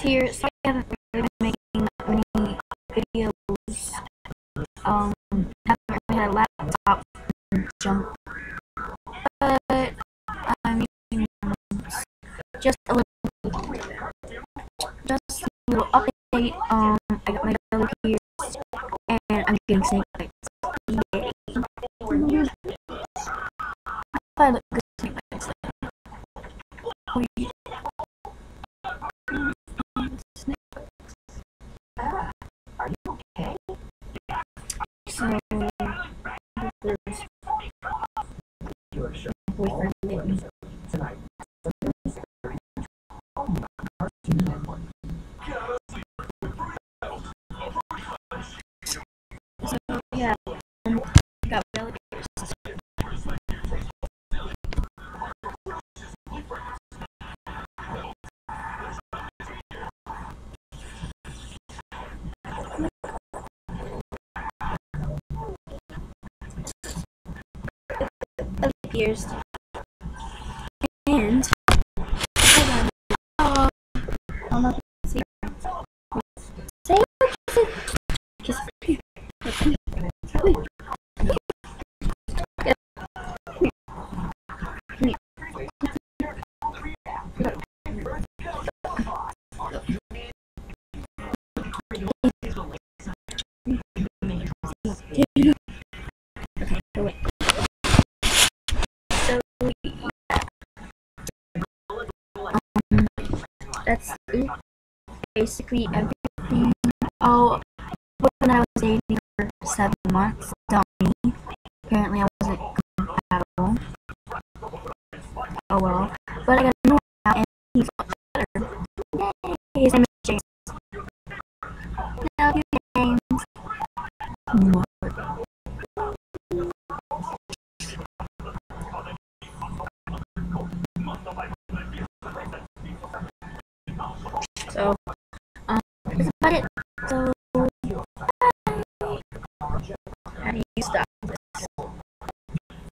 here. Sorry I haven't really been making that many videos. Haven't really had a laptop and junk. But I'm making just a little update. I got my belly pierced and I'm getting snake bites. Yay. If I look good snake bites. Are you okay? So boyfriend tonight. So yeah, got belly pierced. Belly pierced. And I'm not see. Say kiss me. Okay, go away. So that's it. Basically everything. Oh, when I was dating for 7 months, don't me. Apparently I wasn't compatible. Oh well. But I got to know now, and he's